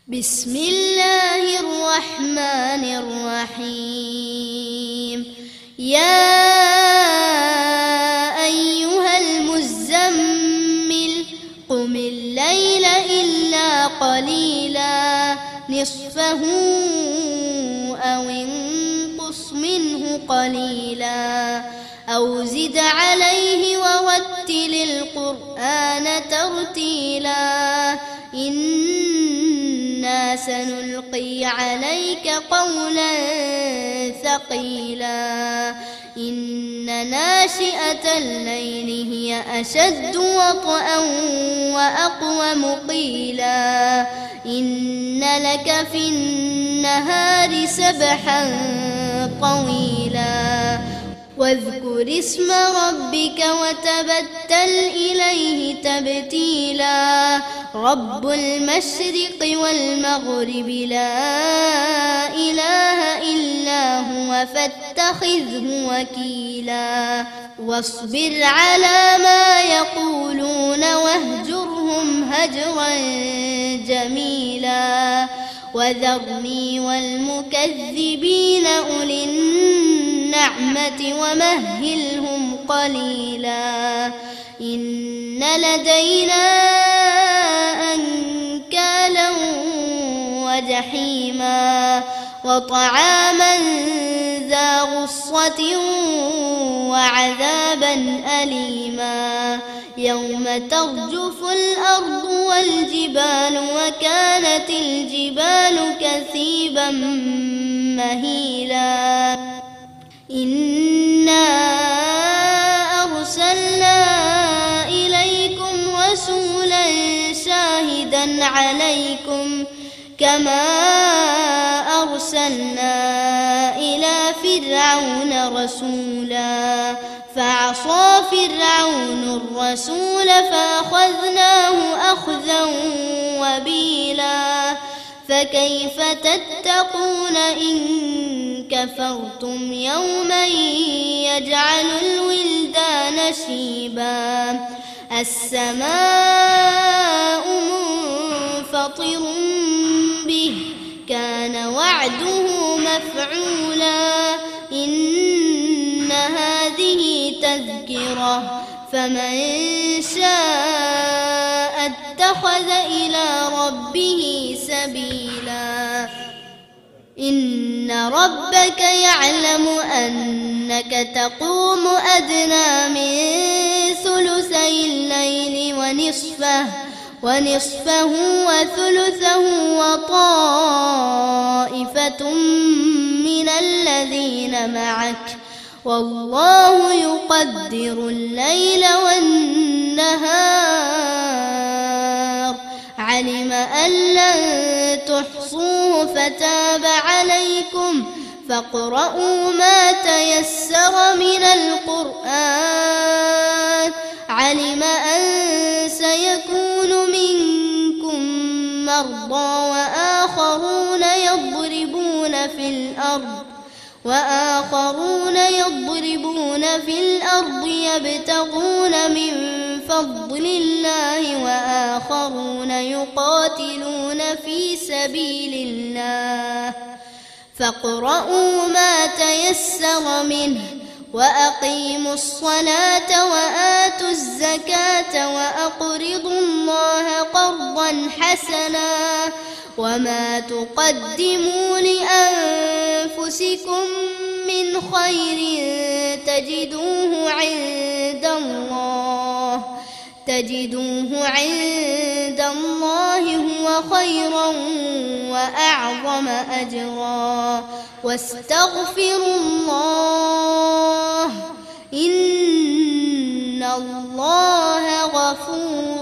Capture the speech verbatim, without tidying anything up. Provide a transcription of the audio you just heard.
بسم الله الرحمن الرحيم. يا أيها المزمل قم الليل إلا قليلا نصفه أو انقص منه قليلا أو زد عليه ورتل القرآن ترتيلا إنا سنلقي عليك قولا ثقيلا إن ناشئة الليل هي أشد وطئا وأقوم قيلا إن لك في النهار سبحا طويلا واذكر اسم ربك وتبتل إليه تبتيلا رب المشرق والمغرب لا إله إلا هو فاتخذه وكيلا واصبر على ما يقولون واهجرهم هجرا جميلا وذرني والمكذبين أولي النعمة ومهلهم قليلا إن لدينا أنكالا وجحيما وطعاما ذا غصة وعذابا أليما يوم ترجف الأرض والجبال وكانت الجبال كثيبا مهيلا إنا أرسلنا إليكم رسولا شاهدا عليكم كما أرسلنا إلى فرعون رسولا فعصى فرعون الرسول فأخذناه أخذا وبيلا فكيف تتقون إن كفرتم يوما يجعل الولدان شيبا السماء منفطر به كان وعده مفعولا إن هذه تذكرة فمن شاء اتخذ إلى ربه سبيلا إن ربك يعلم أنك تقوم أدنى من ثلثي الليل ونصفه ونصفه وثلثه وطائفة من الذين معك والله يقدر الليل والنهار علم أن لن تحصوه فتاب عليكم فاقرؤوا ما تيسر من القرآن علم أن سيكون منكم مرضى وآخرون يضربون في الأرض وآخرون يضربون في الأرض يبتغون من فضل الله وآخرون يقاتلون في سبيل الله فاقرؤوا ما تيسر منه وأقيموا الصلاة وآتوا الزكاة وأقرضوا الله قرضا حسنا وما تقدموا لأنفسكم من خير تجدوه عند الله تجدوه عند الله هو خيرا وأعظم أجرا واستغفروا الله إن الله غفور